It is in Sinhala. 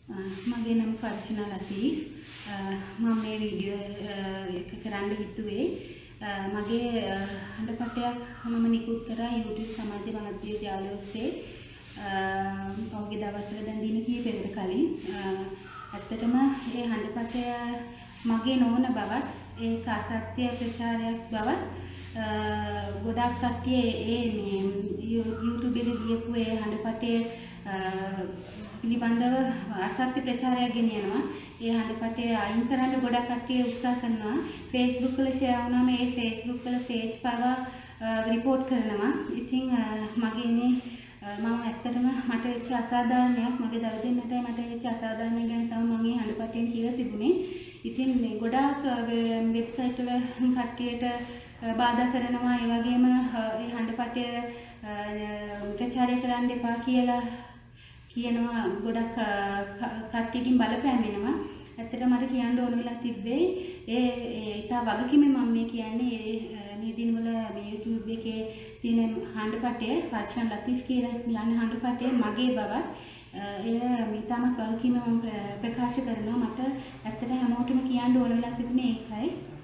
මගේ නම ෆර්ෂනා ලතීෆ්. මම මේ වීඩියෝ එක කරන්න හිතුවේ මගේ හඬපටයක් මම නිකුත් කරා YouTube සමාජ මාධ්‍ය ජාලය ඔස්සේ පහුගිය දවස්වල දැන් දින කිහිපයකට කලින්. ඇත්තටම මේ හඬපටය මගේ නොවන බවත් ඒක අසත්‍ය ප්‍රචාරයක් බවත් ගොඩක් කට්ටිය මේ YouTube එකේ ගියපු ඒ හඬපටයේ පිළිබඳව අසත්‍ය ප්‍රචාරයක් ගෙනියනවා. ඒ හඬපටය අයින් කරන්න ගොඩක් කට්ටිය උත්සාහ කරනවා. Facebook වල ෂෙයා වුණාම ඒ Facebook වල page පවා report කරනවා. ඉතින් මගේ මේ මම ඇත්තටම මට වෙච්ච අසාධාරණයක් මගේ දව දෙන්නටයි මට වෙච්ච අසාධාරණයක් ගැන තමයි මම මේ හඬපටයෙන් කියලා තිබුණේ. ඉතින් මේ ගොඩාක් වෙබ්සයිට් වල කට්ටියට බාධා කරනවා. ඒ වගේම මේ හඬපටය ප්‍රචාරය කරන්න එපා කියලා කියනවා. ගොඩක් කට්ටියකින් බලපෑම් එනවා. ඇත්තට මට කියන්න ඕන වෙලා තිබ්බේ ඉතා වගකීමෙන් මම මේ කියන්නේ මේ දිනවල මේ YouTube එකේ තියෙන හඬපටය ෆර්ෂනා ලතීෆ් කියලා යන හඬපටය මගේ බවත් එය ඉතාමත් වගකීමෙන් මම ප්‍රකාශ කරනවා. මට ඇත්තට හැමෝටම කියන්න ඕන වෙලා තිබුණේ ඒකයි.